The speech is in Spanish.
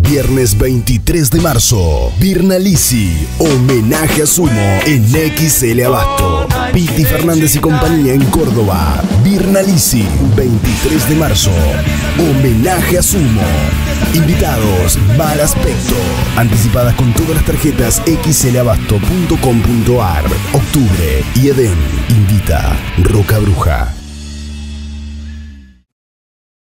Viernes 23 de marzo, Virnalisi, homenaje a Sumo en XL Abasto. Piti Fernández y compañía en Córdoba. Virnalisi, 23 de marzo, homenaje a Sumo. Invitados, Mal Aspecto. Anticipadas con todas las tarjetas xlabasto.com.ar. Octubre y Edén invita Roca Bruja.